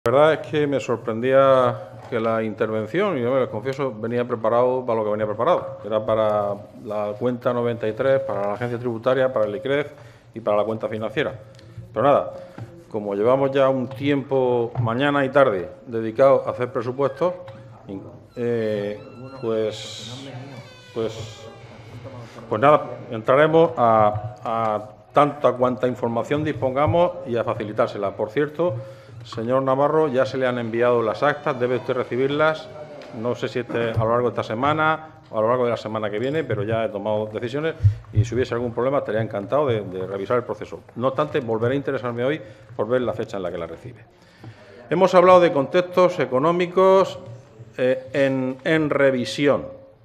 La verdad es que me sorprendía que la intervención, y yo les confieso, venía preparado para lo que venía preparado. Era para la cuenta 93, para la agencia tributaria, para el ICREF y para la cuenta financiera. Pero nada, como llevamos ya un tiempo, mañana y tarde, dedicado a hacer presupuestos, pues nada, entraremos a tanta cuanta información dispongamos y a facilitársela. Por cierto, señor Navarro, ya se le han enviado las actas, debe usted recibirlas, no sé si a lo largo de esta semana o a lo largo de la semana que viene, pero ya he tomado decisiones y si hubiese algún problema estaría encantado de revisar el proceso. No obstante, volveré a interesarme hoy por ver la fecha en la que la recibe. Hemos hablado de contextos económicos en revisión.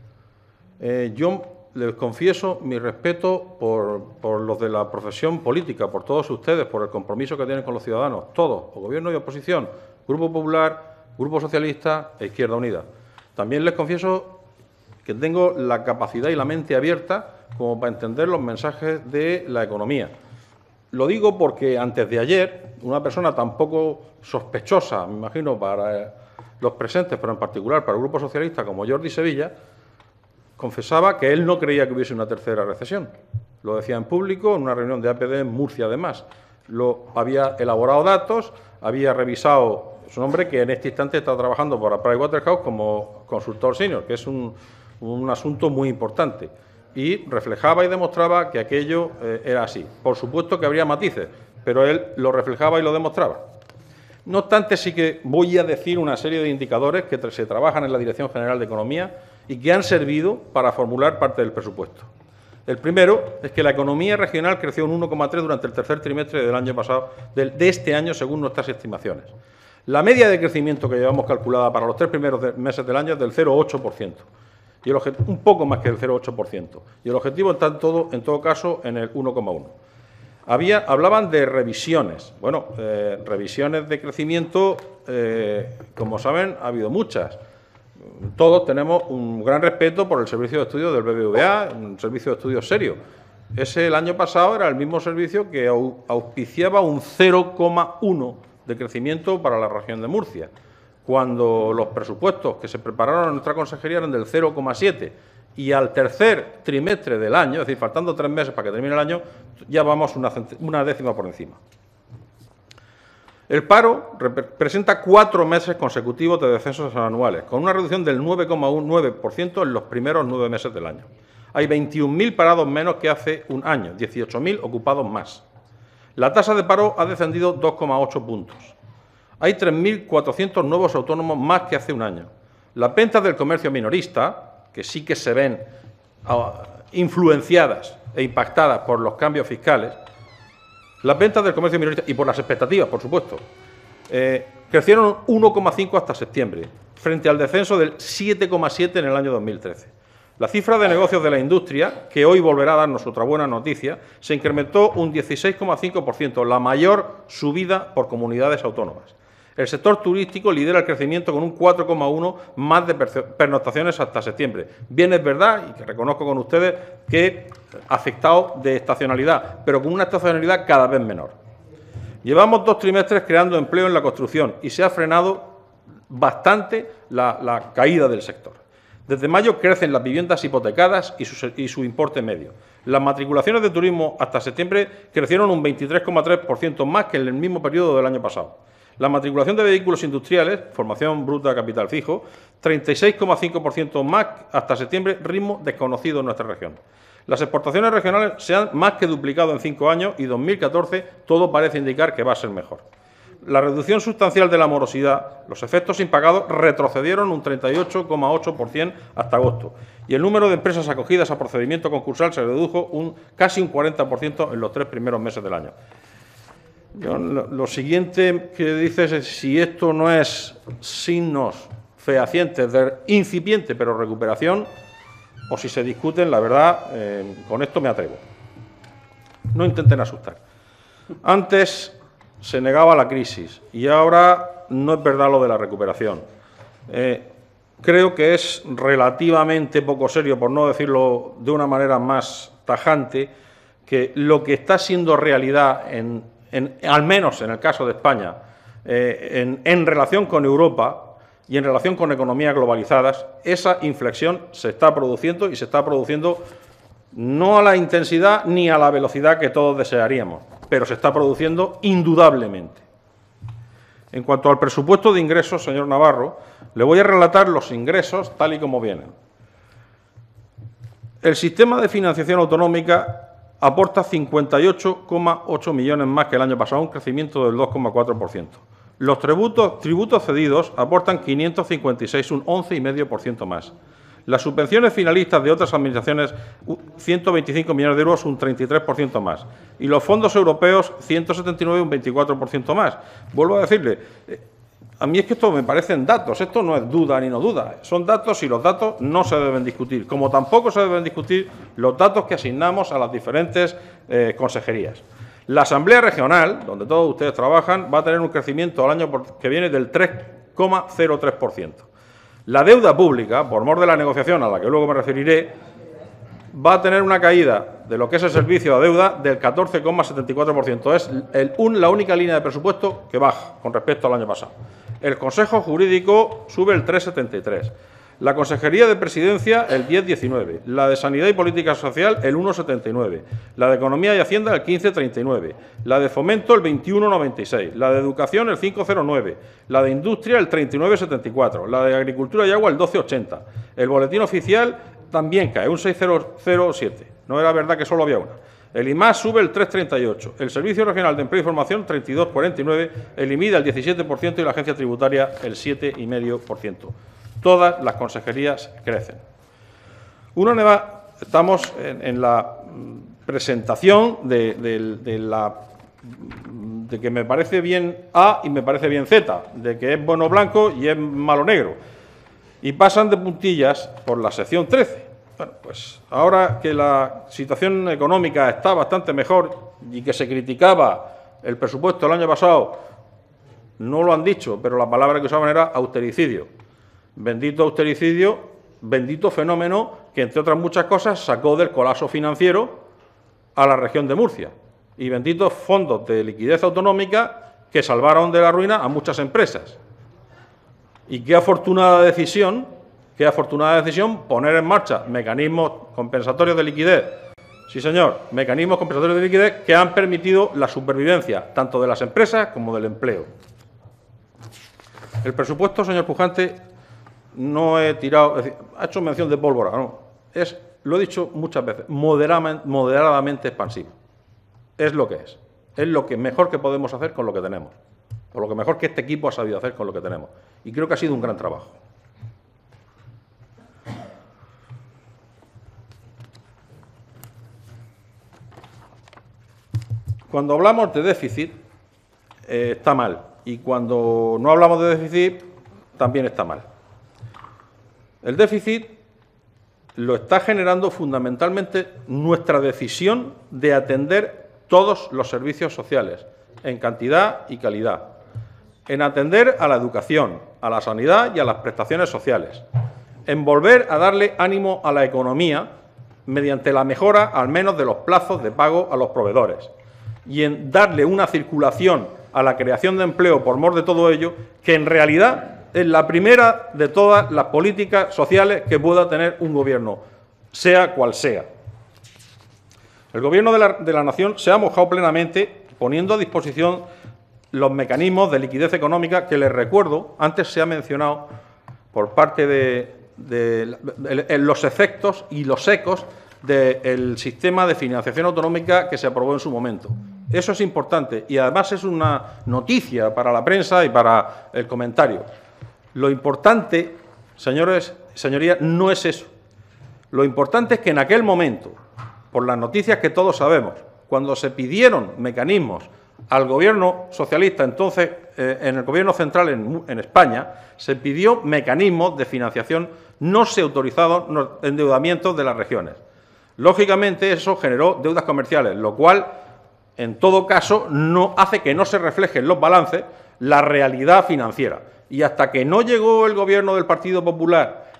Yo les confieso mi respeto por los de la profesión política, por todos ustedes, por el compromiso que tienen con los ciudadanos, todos, o Gobierno y oposición, Grupo Popular, Grupo Socialista e Izquierda Unida. También les confieso que tengo la capacidad y la mente abierta como para entender los mensajes de la economía. Lo digo porque antes de ayer, una persona tan poco sospechosa, me imagino, para los presentes, pero en particular para el Grupo Socialista, como Jordi Sevilla, confesaba que él no creía que hubiese una tercera recesión. Lo decía en público, en una reunión de APD en Murcia, además. Había elaborado datos, había revisado. Es un hombre que en este instante está trabajando para Pricewaterhouse como consultor senior, que es un asunto muy importante. Y reflejaba y demostraba que aquello era así. Por supuesto que habría matices, pero él lo reflejaba y lo demostraba. No obstante, sí que voy a decir una serie de indicadores que se trabajan en la Dirección General de Economía y que han servido para formular parte del presupuesto. El primero es que la economía regional creció un 1,3 durante el tercer trimestre del año pasado, de este año, según nuestras estimaciones. La media de crecimiento que llevamos calculada para los 3 primeros meses del año es del 0,8%, y un poco más que el 0,8%, y el objetivo está en todo caso en el 1,1%. Hablaban de revisiones. Bueno, revisiones de crecimiento, como saben, ha habido muchas. Todos tenemos un gran respeto por el servicio de estudios del BBVA, un servicio de estudios serio. Ese, el año pasado, era el mismo servicio que auspiciaba un 0,1 de crecimiento para la región de Murcia, cuando los presupuestos que se prepararon en nuestra consejería eran del 0,7. Y al tercer trimestre del año, es decir, faltando 3 meses para que termine el año, ya vamos una décima por encima. El paro presenta 4 meses consecutivos de descensos anuales, con una reducción del 9,9% en los primeros 9 meses del año. Hay 21.000 parados menos que hace un año, 18.000 ocupados más. La tasa de paro ha descendido 2,8 puntos. Hay 3.400 nuevos autónomos más que hace un año. Las ventas del comercio minorista, que sí que se ven influenciadas e impactadas por los cambios fiscales, las ventas del comercio minorista y por las expectativas, por supuesto, crecieron 1,5 hasta septiembre, frente al descenso del 7,7 en el año 2013. La cifra de negocios de la industria, que hoy volverá a darnos otra buena noticia, se incrementó un 16,5%, la mayor subida por comunidades autónomas. El sector turístico lidera el crecimiento con un 4,1 más de pernoctaciones hasta septiembre. Bien es verdad, y que reconozco con ustedes, que afectado de estacionalidad, pero con una estacionalidad cada vez menor. Llevamos 2 trimestres creando empleo en la construcción y se ha frenado bastante la caída del sector. Desde mayo crecen las viviendas hipotecadas y su importe medio. Las matriculaciones de turismo hasta septiembre crecieron un 23,3% más que en el mismo periodo del año pasado. La matriculación de vehículos industriales, formación bruta capital fijo, 36,5% más hasta septiembre, ritmo desconocido en nuestra región. Las exportaciones regionales se han más que duplicado en 5 años y 2014 todo parece indicar que va a ser mejor. La reducción sustancial de la morosidad, los efectos impagados retrocedieron un 38,8% hasta agosto y el número de empresas acogidas a procedimiento concursal se redujo casi un 40% en los 3 primeros meses del año. Lo siguiente que dices es si esto no es signos fehacientes de incipiente pero recuperación, o si se discuten, la verdad, con esto me atrevo. No intenten asustar. Antes se negaba la crisis y ahora no es verdad lo de la recuperación. Creo que es relativamente poco serio, por no decirlo de una manera más tajante, que lo que está siendo realidad al menos en el caso de España, en relación con Europa y en relación con economías globalizadas, esa inflexión se está produciendo y se está produciendo no a la intensidad ni a la velocidad que todos desearíamos, pero se está produciendo indudablemente. En cuanto al presupuesto de ingresos, señor Navarro, le voy a relatar los ingresos tal y como vienen. El sistema de financiación autonómica aporta 58,8 millones más que el año pasado, un crecimiento del 2,4%. Los tributos cedidos aportan 556, un 11,5% más. Las subvenciones finalistas de otras administraciones, 125 millones de euros, un 33% más. Y los fondos europeos, 179, un 24% más. Vuelvo a decirle, a mí es que esto me parecen datos, esto no es duda ni no duda, son datos y los datos no se deben discutir, como tampoco se deben discutir los datos que asignamos a las diferentes consejerías. La Asamblea Regional, donde todos ustedes trabajan, va a tener un crecimiento al año que viene del 3,03%. La deuda pública, por mor de la negociación a la que luego me referiré, va a tener una caída de lo que es el servicio de deuda del 14,74%. Es la única línea de presupuesto que baja con respecto al año pasado. El Consejo Jurídico sube el 3,73%. La Consejería de Presidencia el 10,19%. La de Sanidad y Política Social el 1,79%. La de Economía y Hacienda el 15,39%. La de Fomento el 21,96%. La de Educación el 5,09%. La de Industria el 39,74%. La de Agricultura y Agua el 12,80%. El Boletín Oficial también cae, un 6,007%. No era verdad que solo había una. El IMAS sube el 3,38%. El Servicio Regional de Empleo y Formación 32,49%. El IMIDA el 17% y la Agencia Tributaria el 7,5%. Todas las consejerías crecen. Estamos en la presentación de que me parece bien A y me parece bien Z, de que es bueno blanco y es malo negro. Y pasan de puntillas por la sección 13. Bueno, pues ahora que la situación económica está bastante mejor y que se criticaba el presupuesto el año pasado, no lo han dicho, pero la palabra que usaban era austericidio. Bendito austericidio, bendito fenómeno que, entre otras muchas cosas, sacó del colapso financiero a la región de Murcia. Y benditos fondos de liquidez autonómica que salvaron de la ruina a muchas empresas. Y qué afortunada decisión poner en marcha mecanismos compensatorios de liquidez. Sí, señor, mecanismos compensatorios de liquidez que han permitido la supervivencia tanto de las empresas como del empleo. El presupuesto, señor Pujante, no he tirado, es decir, ha hecho mención de pólvora, no, lo he dicho muchas veces, moderadamente expansivo. Es lo que es lo que mejor que podemos hacer con lo que tenemos, o lo que mejor que este equipo ha sabido hacer con lo que tenemos. Y creo que ha sido un gran trabajo. Cuando hablamos de déficit, está mal. Y cuando no hablamos de déficit, también está mal. El déficit lo está generando fundamentalmente nuestra decisión de atender todos los servicios sociales, en cantidad y calidad, en atender a la educación, a la sanidad y a las prestaciones sociales, en volver a darle ánimo a la economía mediante la mejora, al menos, de los plazos de pago a los proveedores, y en darle una circulación a la creación de empleo por mor de todo ello, que en realidad es la primera de todas las políticas sociales que pueda tener un gobierno, sea cual sea. El Gobierno de la Nación se ha mojado plenamente poniendo a disposición los mecanismos de liquidez económica que, les recuerdo, antes se ha mencionado por parte de los efectos y los ecos del sistema de financiación autonómica que se aprobó en su momento. Eso es importante y además es una noticia para la prensa y para el comentario. Lo importante, señorías, no es eso. Lo importante es que en aquel momento, por las noticias que todos sabemos, cuando se pidieron mecanismos al Gobierno socialista, entonces en el Gobierno central en España, se pidió mecanismos de financiación, no se autorizaron los endeudamientos de las regiones. Lógicamente, eso generó deudas comerciales, lo cual, en todo caso, no hace que no se refleje en los balances la realidad financiera. Y hasta que no llegó el Gobierno del Partido Popular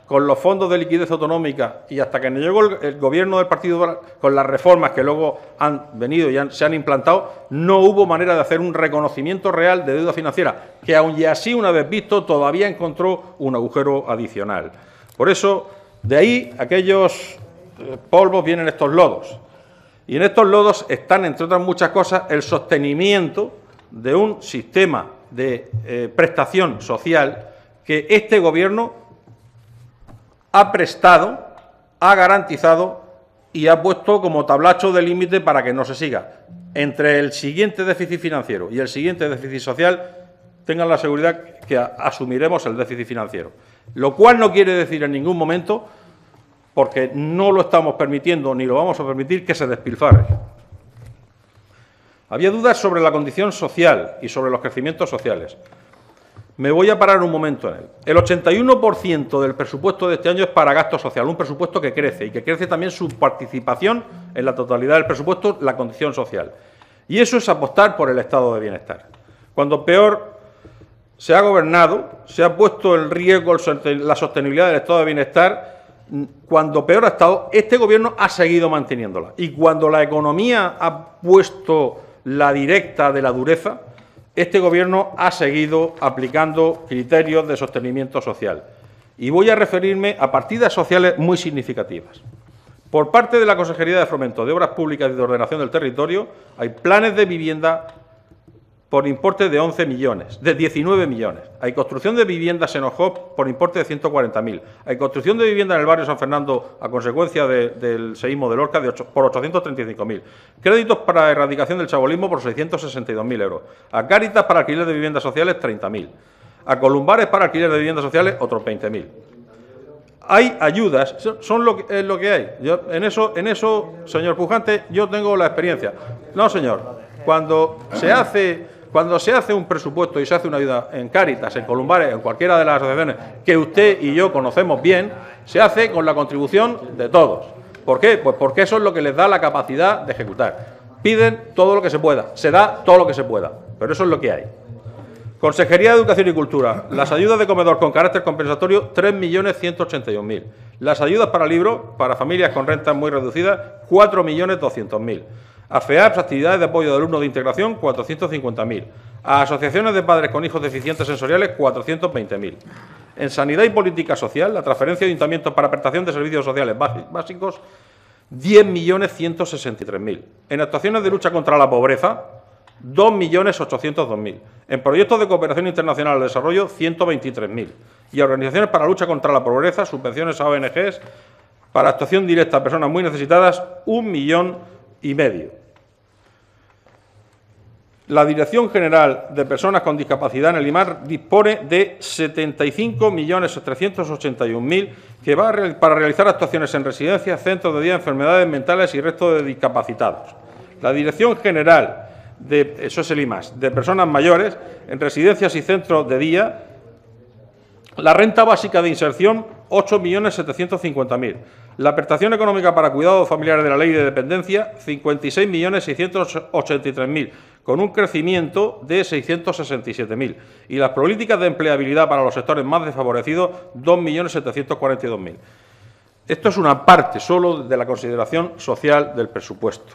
con los fondos de liquidez autonómica y hasta que nos llegó el Gobierno del Partido con las reformas que luego han venido y se han implantado, no hubo manera de hacer un reconocimiento real de deuda financiera, que aun y así, una vez visto, todavía encontró un agujero adicional. Por eso, de ahí, aquellos polvos vienen estos lodos. Y en estos lodos están, entre otras muchas cosas, el sostenimiento de un sistema de prestación social que este Gobierno ha prestado, ha garantizado y ha puesto como tablacho de límite para que no se siga. Entre el siguiente déficit financiero y el siguiente déficit social, tengan la seguridad que asumiremos el déficit financiero. Lo cual no quiere decir en ningún momento, porque no lo estamos permitiendo ni lo vamos a permitir, que se despilfarre. Había dudas sobre la condición social y sobre los crecimientos sociales. Me voy a parar un momento en él. El 81% del presupuesto de este año es para gasto social, un presupuesto que crece y que crece también su participación en la totalidad del presupuesto, la condición social. Y eso es apostar por el estado de bienestar. Cuando peor se ha gobernado, se ha puesto en riesgo la sostenibilidad del estado de bienestar, cuando peor ha estado, este Gobierno ha seguido manteniéndola. Y cuando la economía ha puesto la directa de la dureza, este Gobierno ha seguido aplicando criterios de sostenimiento social. Y voy a referirme a partidas sociales muy significativas. Por parte de la Consejería de Fomento de Obras Públicas y de Ordenación del Territorio, hay planes de vivienda por importe de 11 millones, de 19 millones. Hay construcción de viviendas en OJOP por importe de 140.000. Hay construcción de vivienda en el barrio San Fernando a consecuencia del seísmo de Lorca por 835.000. Créditos para erradicación del chabolismo por 662.000 euros. A Cáritas para alquiler de viviendas sociales 30.000. A Columbares para alquiler de viviendas sociales otros 20.000. Hay ayudas, son lo que hay. En eso, señor Pujante, yo tengo la experiencia. No, señor, cuando se hace un presupuesto y se hace una ayuda en Cáritas, en Columbares, en cualquiera de las asociaciones que usted y yo conocemos bien, se hace con la contribución de todos. ¿Por qué? Pues porque eso es lo que les da la capacidad de ejecutar. Piden todo lo que se pueda, se da todo lo que se pueda, pero eso es lo que hay. Consejería de Educación y Cultura, las ayudas de comedor con carácter compensatorio, 3.181.000. Las ayudas para libros, para familias con rentas muy reducidas, 4.200.000. A FEAPS, actividades de apoyo de alumnos de integración, 450.000. A asociaciones de padres con hijos deficientes sensoriales, 420.000. En Sanidad y Política Social, la transferencia de ayuntamientos para prestación de servicios sociales básicos, 10.163.000. En actuaciones de lucha contra la pobreza, 2.802.000. En proyectos de cooperación internacional al desarrollo, 123.000. Y a organizaciones para la lucha contra la pobreza, subvenciones a ONGs, para actuación directa a personas muy necesitadas, 1,5 millones. La Dirección General de Personas con Discapacidad en el IMAR dispone de 75.381.000 que va para realizar actuaciones en residencias, centros de día, enfermedades mentales y resto de discapacitados. La Dirección General eso es el IMAS, de personas mayores, en residencias y centros de día, la renta básica de inserción, 8.750.000. La prestación económica para cuidados familiares de la Ley de Dependencia, 56.683.000, con un crecimiento de 667.000. Y las políticas de empleabilidad para los sectores más desfavorecidos, 2.742.000. Esto es una parte solo de la consideración social del presupuesto.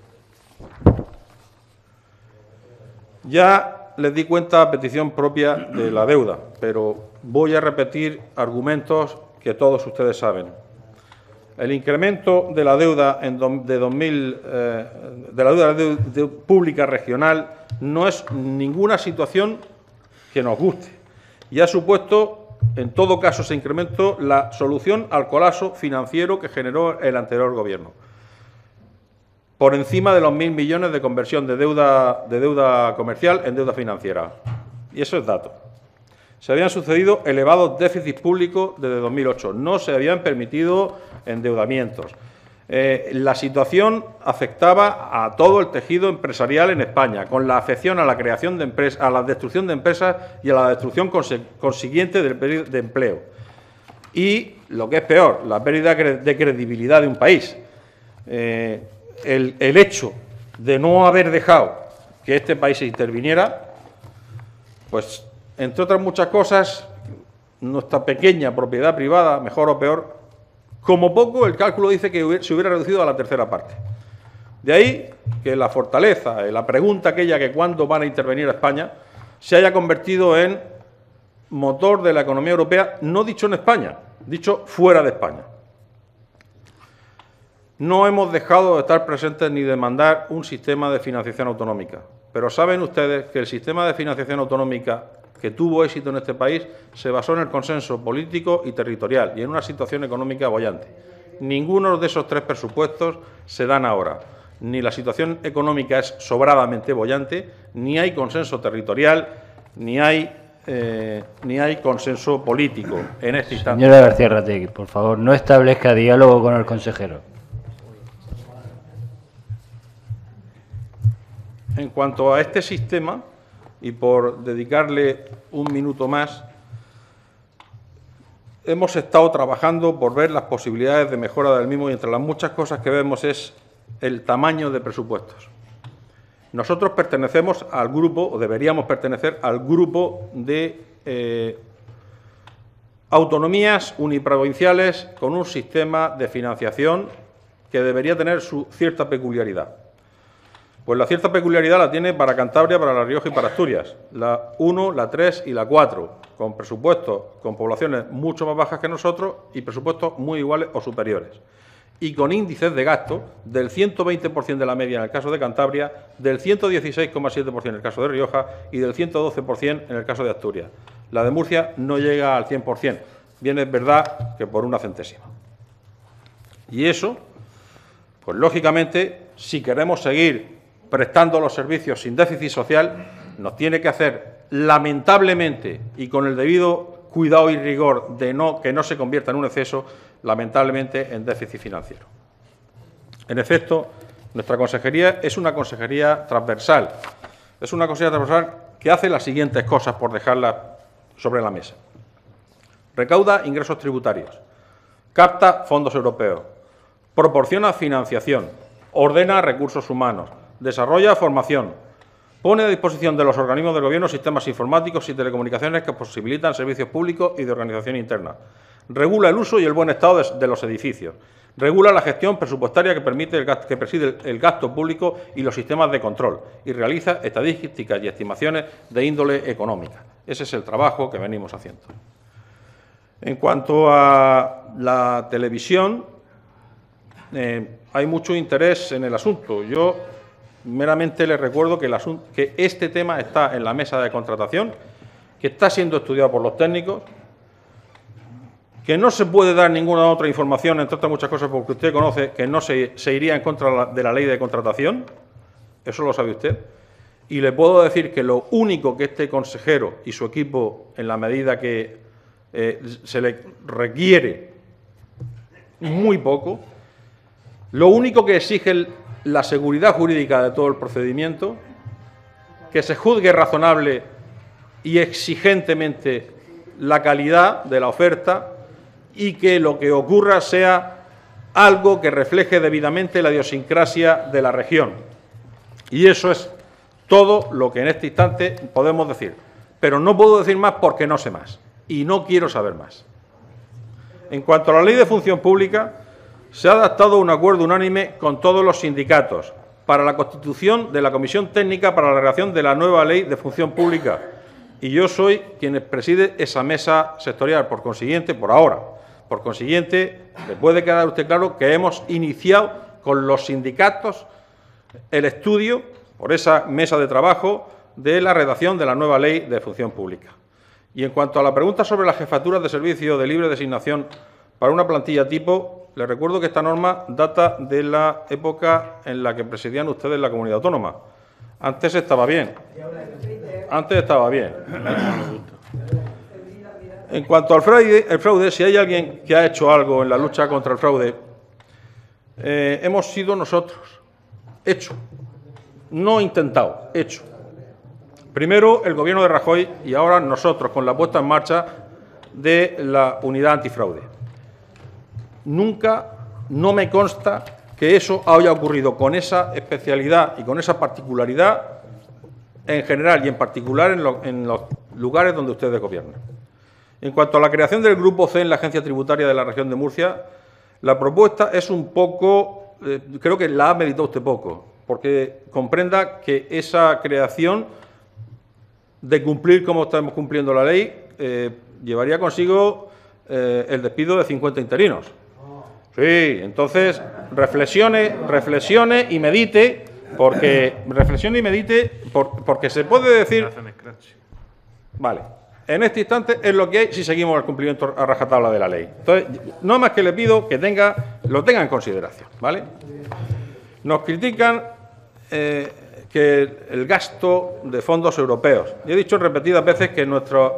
Ya les di cuenta a petición propia de la deuda, pero voy a repetir argumentos que todos ustedes saben. El incremento de la deuda pública regional no es ninguna situación que nos guste y ha supuesto, en todo caso, ese incremento la solución al colapso financiero que generó el anterior Gobierno, por encima de los 1.000 millones de conversión de deuda comercial en deuda financiera. Y eso es dato. Se habían sucedido elevados déficits públicos desde 2008. No se habían permitido endeudamientos. La situación afectaba a todo el tejido empresarial en España, con la afección a la creación de empresas, a la destrucción de empresas y a la destrucción consiguiente de empleo. Y, lo que es peor, la pérdida de credibilidad de un país. El hecho de no haber dejado que este país se interviniera, pues, entre otras muchas cosas, nuestra pequeña propiedad privada, mejor o peor, como poco el cálculo dice que se hubiera reducido a la tercera parte. De ahí que la fortaleza, la pregunta aquella que cuándo van a intervenir a España, se haya convertido en motor de la economía europea, no dicho en España, dicho fuera de España. No hemos dejado de estar presentes ni demandar un sistema de financiación autonómica, pero saben ustedes que el sistema de financiación autonómica que tuvo éxito en este país se basó en el consenso político y territorial y en una situación económica boyante. Ninguno de esos tres presupuestos se dan ahora. Ni la situación económica es sobradamente boyante, ni hay consenso territorial, ni hay consenso político en este instante. Señora García-Rategui, por favor, no establezca diálogo con el consejero. En cuanto a este sistema, y por dedicarle un minuto más, hemos estado trabajando por ver las posibilidades de mejora del mismo y entre las muchas cosas que vemos es el tamaño de presupuestos. Nosotros pertenecemos al grupo, o deberíamos pertenecer al grupo de autonomías uniprovinciales con un sistema de financiación que debería tener su cierta peculiaridad. Pues la cierta peculiaridad la tiene para Cantabria, para La Rioja y para Asturias, la 1, la 3 y la 4, con presupuestos con poblaciones mucho más bajas que nosotros y presupuestos muy iguales o superiores. Y con índices de gasto del 120% de la media en el caso de Cantabria, del 116,7% en el caso de Rioja y del 112% en el caso de Asturias. La de Murcia no llega al 100%, bien es verdad que por una centésima. Y eso, pues lógicamente, si queremos seguir prestando los servicios sin déficit social, nos tiene que hacer, lamentablemente, y con el debido cuidado y rigor de que no se convierta en un exceso, lamentablemente, en déficit financiero. En efecto, nuestra consejería es una consejería transversal. Es una consejería transversal que hace las siguientes cosas, por dejarlas sobre la mesa. Recauda ingresos tributarios, capta fondos europeos, proporciona financiación, ordena recursos humanos, desarrolla formación, pone a disposición de los organismos del Gobierno sistemas informáticos y telecomunicaciones que posibilitan servicios públicos y de organización interna, regula el uso y el buen estado de los edificios, regula la gestión presupuestaria que preside el gasto público y los sistemas de control y realiza estadísticas y estimaciones de índole económica. Ese es el trabajo que venimos haciendo. En cuanto a la televisión, hay mucho interés en el asunto. Yo meramente les recuerdo que este tema está en la mesa de contratación, que está siendo estudiado por los técnicos, que no se puede dar ninguna otra información, entre otras muchas cosas, porque usted conoce que no se iría en contra de la ley de contratación, eso lo sabe usted, y le puedo decir que lo único que este consejero y su equipo, en la medida que se le requiere muy poco, lo único que exige la seguridad jurídica de todo el procedimiento, que se juzgue razonable y exigentemente la calidad de la oferta y que lo que ocurra sea algo que refleje debidamente la idiosincrasia de la región. Y eso es todo lo que en este instante podemos decir. Pero no puedo decir más porque no sé más y no quiero saber más. En cuanto a la Ley de Función Pública, se ha adoptado un acuerdo unánime con todos los sindicatos para la constitución de la Comisión Técnica para la redacción de la nueva Ley de Función Pública y yo soy quien preside esa mesa sectorial, por consiguiente, por ahora. Por consiguiente, le puede quedar a usted claro que hemos iniciado con los sindicatos el estudio, por esa mesa de trabajo, de la redacción de la nueva Ley de Función Pública. Y en cuanto a la pregunta sobre las jefaturas de servicio de libre designación para una plantilla tipo, les recuerdo que esta norma data de la época en la que presidían ustedes la comunidad autónoma. Antes estaba bien. Antes estaba bien. En cuanto al fraude, si hay alguien que ha hecho algo en la lucha contra el fraude, hemos sido nosotros. Hecho. No intentado, hecho. Primero el Gobierno de Rajoy y ahora nosotros, con la puesta en marcha de la unidad antifraude. Nunca, no me consta que eso haya ocurrido con esa especialidad y con esa particularidad en general y en particular en los lugares donde ustedes gobiernan. En cuanto a la creación del Grupo C en la Agencia Tributaria de la Región de Murcia, la propuesta es un poco, creo que la ha meditado usted poco, porque comprenda que esa creación, de cumplir como estamos cumpliendo la ley, llevaría consigo el despido de 50 interinos. Sí, entonces reflexione y medite, porque se puede decir. Vale, en este instante es lo que hay si seguimos el cumplimiento a rajatabla de la ley. Entonces, no más que le pido que lo tenga en consideración, ¿vale? Nos critican que el gasto de fondos europeos. Yo he dicho repetidas veces que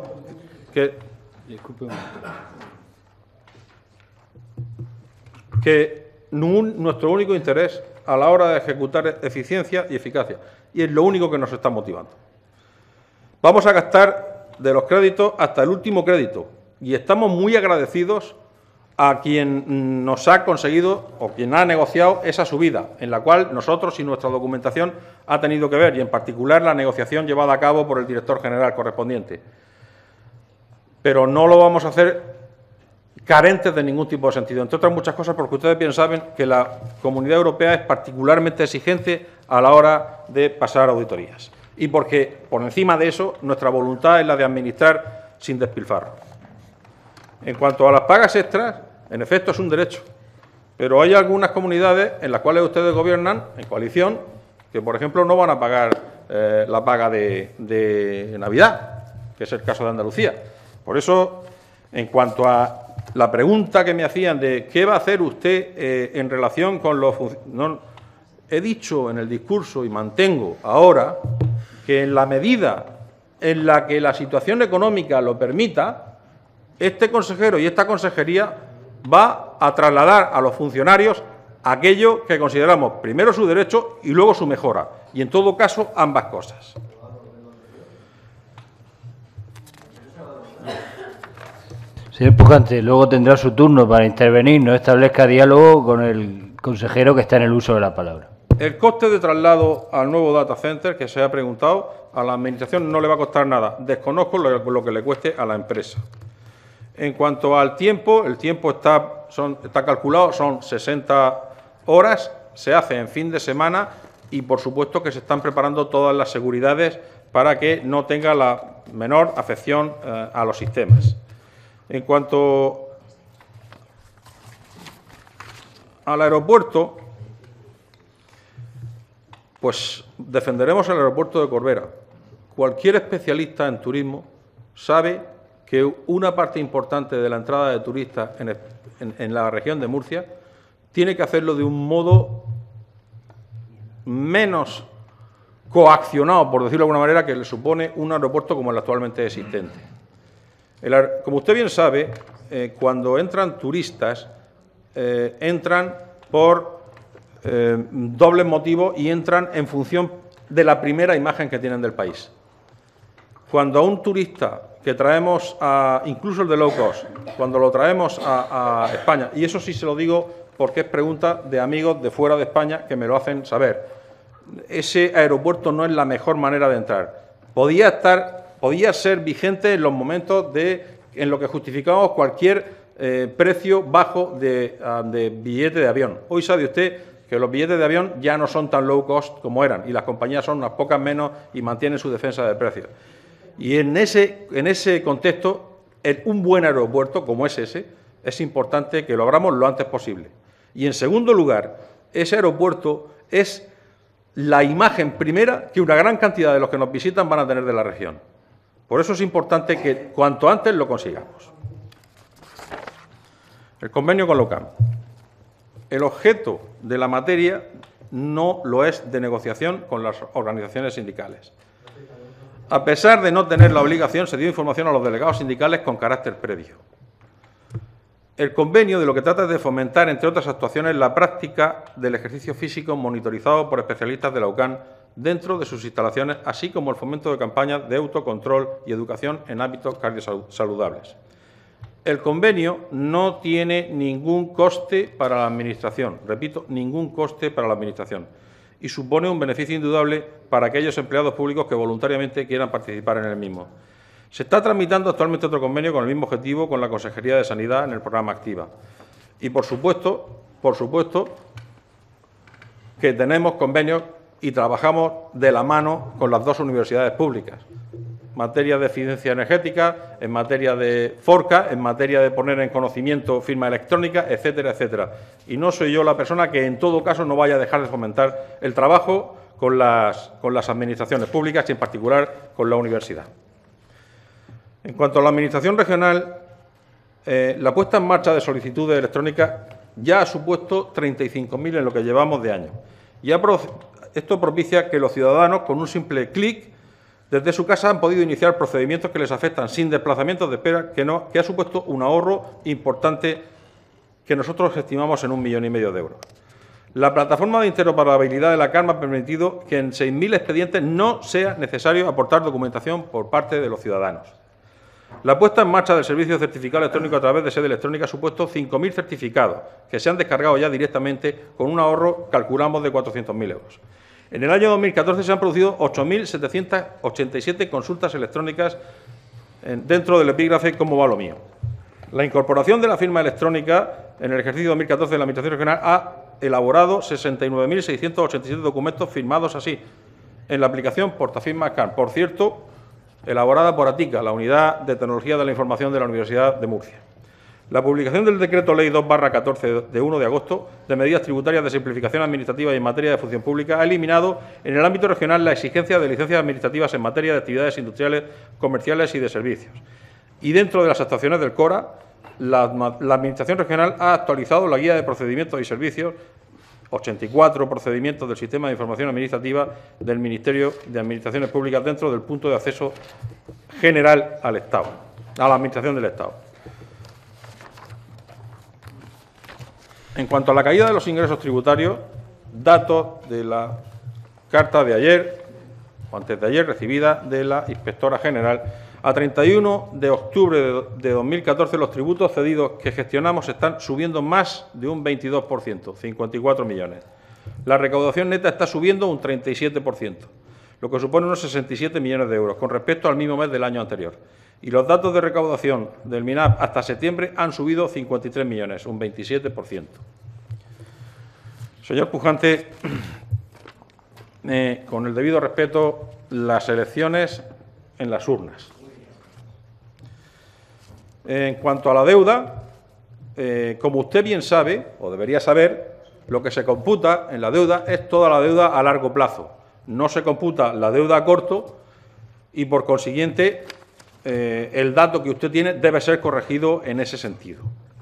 nuestro único interés a la hora de ejecutar eficiencia y eficacia, y es lo único que nos está motivando. Vamos a gastar de los créditos hasta el último crédito, y estamos muy agradecidos a quien nos ha conseguido o quien ha negociado esa subida, en la cual nosotros y nuestra documentación ha tenido que ver, y en particular la negociación llevada a cabo por el director general correspondiente. Pero no lo vamos a hacer carentes de ningún tipo de sentido, entre otras muchas cosas porque ustedes bien saben que la Comunidad Europea es particularmente exigente a la hora de pasar auditorías y porque, por encima de eso, nuestra voluntad es la de administrar sin despilfarro. En cuanto a las pagas extras, en efecto es un derecho, pero hay algunas comunidades en las cuales ustedes gobiernan en coalición que, por ejemplo, no van a pagar la paga de Navidad, que es el caso de Andalucía. Por eso, en cuanto a la pregunta que me hacían de qué va a hacer usted en relación con los funcionarios, he dicho en el discurso y mantengo ahora que en la medida en la que la situación económica lo permita, este consejero y esta consejería va a trasladar a los funcionarios aquello que consideramos primero su derecho y luego su mejora, y en todo caso ambas cosas. Señor Pujante, luego tendrá su turno para intervenir. No establezca diálogo con el consejero que está en el uso de la palabra. El coste de traslado al nuevo data center, que se ha preguntado, a la Administración no le va a costar nada. Desconozco lo que le cueste a la empresa. En cuanto al tiempo, el tiempo está calculado, son 60 horas, se hace en fin de semana y, por supuesto, que se están preparando todas las seguridades para que no tenga la menor afección a los sistemas. En cuanto al aeropuerto, pues defenderemos el aeropuerto de Corbera. Cualquier especialista en turismo sabe que una parte importante de la entrada de turistas en la región de Murcia tiene que hacerlo de un modo menos coaccionado, por decirlo de alguna manera, que le supone un aeropuerto como el actualmente existente. Como usted bien sabe, cuando entran turistas, entran por dobles motivos y entran en función de la primera imagen que tienen del país. Cuando a un turista que traemos, incluso el de low cost, cuando lo traemos a España, y eso sí se lo digo porque es pregunta de amigos de fuera de España que me lo hacen saber, ese aeropuerto no es la mejor manera de entrar. Podía ser vigente en los momentos en lo que justificamos cualquier precio bajo de billete de avión. Hoy sabe usted que los billetes de avión ya no son tan low cost como eran y las compañías son unas pocas menos y mantienen su defensa de precios. Y en ese contexto, un buen aeropuerto como es ese, es importante que lo abramos lo antes posible. Y en segundo lugar, ese aeropuerto es la imagen primera que una gran cantidad de los que nos visitan van a tener de la región. Por eso es importante que cuanto antes lo consigamos. El convenio con la UCAM. El objeto de la materia no lo es de negociación con las organizaciones sindicales. A pesar de no tener la obligación, se dio información a los delegados sindicales con carácter previo. El convenio de lo que trata es de fomentar, entre otras actuaciones, la práctica del ejercicio físico monitorizado por especialistas de la UCAM dentro de sus instalaciones, así como el fomento de campañas de autocontrol y educación en hábitos cardiosaludables. El convenio no tiene ningún coste para la Administración, repito, ningún coste para la Administración, y supone un beneficio indudable para aquellos empleados públicos que voluntariamente quieran participar en el mismo. Se está tramitando actualmente otro convenio con el mismo objetivo con la Consejería de Sanidad en el programa Activa. Y, por supuesto que tenemos convenios y trabajamos de la mano con las dos universidades públicas, en materia de eficiencia energética, en materia de Forca, en materia de poner en conocimiento firma electrónica, etcétera, etcétera. Y no soy yo la persona que, en todo caso, no vaya a dejar de fomentar el trabajo con las administraciones públicas y, en particular, con la universidad. En cuanto a la Administración regional, la puesta en marcha de solicitudes electrónicas ya ha supuesto 35.000 en lo que llevamos de año. Y esto propicia que los ciudadanos, con un simple clic, desde su casa han podido iniciar procedimientos que les afectan sin desplazamientos de espera, que ha supuesto un ahorro importante que nosotros estimamos en 1,5 millones de euros. La plataforma de interoperabilidad de la CARM ha permitido que en 6.000 expedientes no sea necesario aportar documentación por parte de los ciudadanos. La puesta en marcha del servicio de certificado electrónico a través de sede electrónica ha supuesto 5.000 certificados que se han descargado ya directamente con un ahorro, calculamos, de 400.000 euros. En el año 2014 se han producido 8.787 consultas electrónicas dentro del epígrafe ¿Cómo va lo mío? La incorporación de la firma electrónica en el ejercicio 2014 de la Administración regional ha elaborado 69.687 documentos firmados así en la aplicación Portafirma CARM. Por cierto, elaborada por ATICA, la Unidad de Tecnología de la Información de la Universidad de Murcia. La publicación del Decreto Ley 2/14 de 1 de agosto de medidas tributarias de simplificación administrativa y en materia de función pública ha eliminado en el ámbito regional la exigencia de licencias administrativas en materia de actividades industriales, comerciales y de servicios. Y dentro de las actuaciones del CORA, la Administración regional ha actualizado la Guía de Procedimientos y Servicios, 84 procedimientos del Sistema de Información Administrativa del Ministerio de Administraciones Públicas dentro del punto de acceso general al Estado, a la Administración del Estado. En cuanto a la caída de los ingresos tributarios, datos de la carta de ayer, o antes de ayer, recibida de la Inspectora General, a 31 de octubre de 2014 los tributos cedidos que gestionamos están subiendo más de un 22%, 54 millones. La recaudación neta está subiendo un 37%, lo que supone unos 67 millones de euros con respecto al mismo mes del año anterior. Y los datos de recaudación del MINAP hasta septiembre han subido 53 millones, un 27%. Señor Pujante, con el debido respeto, las elecciones en las urnas. En cuanto a la deuda, como usted bien sabe, o debería saber, lo que se computa en la deuda es toda la deuda a largo plazo. No se computa la deuda a corto y, por consiguiente, el dato que usted tiene debe ser corregido en ese sentido.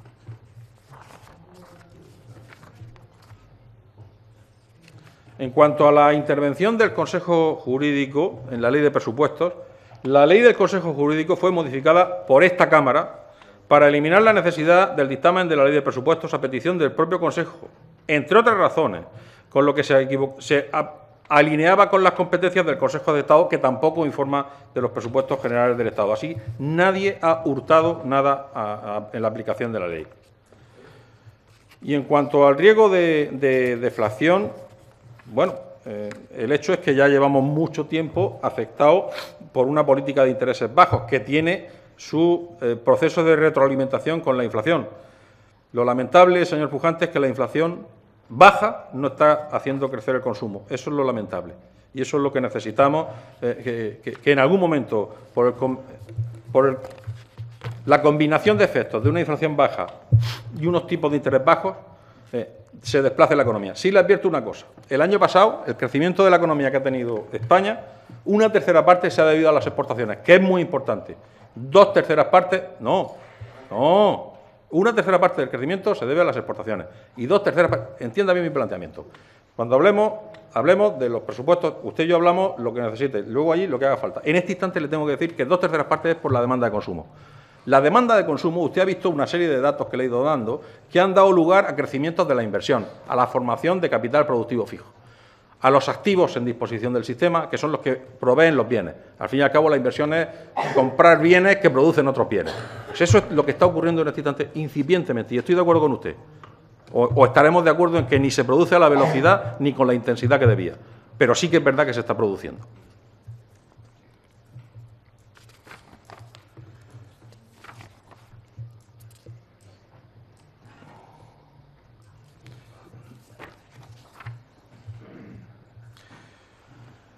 En cuanto a la intervención del Consejo Jurídico en la Ley de Presupuestos, la Ley del Consejo Jurídico fue modificada por esta Cámara para eliminar la necesidad del dictamen de la Ley de Presupuestos a petición del propio Consejo, entre otras razones, con lo que se alineaba con las competencias del Consejo de Estado, que tampoco informa de los presupuestos generales del Estado. Así, nadie ha hurtado nada en la aplicación de la ley. Y en cuanto al riesgo de deflación, bueno, el hecho es que ya llevamos mucho tiempo afectados por una política de intereses bajos que tiene su proceso de retroalimentación con la inflación. Lo lamentable, señor Pujante, es que la inflación baja no está haciendo crecer el consumo. Eso es lo lamentable. Y eso es lo que necesitamos, que en algún momento, por la combinación de efectos de una inflación baja y unos tipos de interés bajos, se desplace la economía. Sí le advierto una cosa. El año pasado, el crecimiento de la economía que ha tenido España, una tercera parte se ha debido a las exportaciones, que es muy importante. Dos terceras partes, no. Una tercera parte del crecimiento se debe a las exportaciones. Y dos terceras partes, entienda bien mi planteamiento. Cuando hablemos de los presupuestos, usted y yo hablamos lo que necesite, luego allí lo que haga falta. En este instante le tengo que decir que dos terceras partes es por la demanda de consumo. La demanda de consumo, usted ha visto una serie de datos que le he ido dando que han dado lugar a crecimientos de la inversión, a la formación de capital productivo fijo, a los activos en disposición del sistema, que son los que proveen los bienes. Al fin y al cabo, la inversión es comprar bienes que producen otros bienes. Pues eso es lo que está ocurriendo en este instante incipientemente, y estoy de acuerdo con usted. O estaremos de acuerdo en que ni se produce a la velocidad ni con la intensidad que debía, pero sí que es verdad que se está produciendo.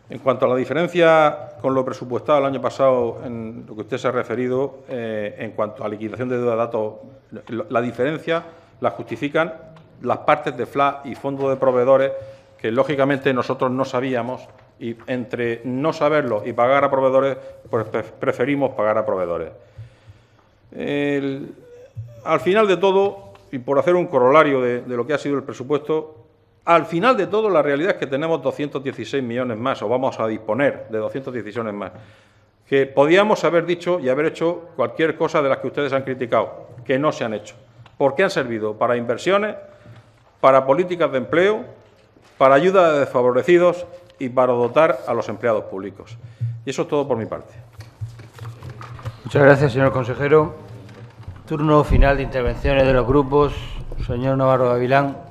En cuanto a la diferencia con lo presupuestado el año pasado, en lo que usted se ha referido, en cuanto a liquidación de deuda de datos, la diferencia la justifican las partes de FLA y fondo de proveedores que, lógicamente, nosotros no sabíamos, y entre no saberlo y pagar a proveedores, pues preferimos pagar a proveedores. Al final de todo, y por hacer un corolario de lo que ha sido el presupuesto, al final de todo, la realidad es que tenemos 216 millones más, o vamos a disponer de 216 millones más, que podíamos haber dicho y haber hecho cualquier cosa de las que ustedes han criticado, que no se han hecho. ¿Por qué han servido? Para inversiones, para políticas de empleo, para ayuda de desfavorecidos y para dotar a los empleados públicos. Y eso es todo por mi parte. Muchas gracias, señor consejero. Turno final de intervenciones de los grupos. Señor Navarro Gavilán.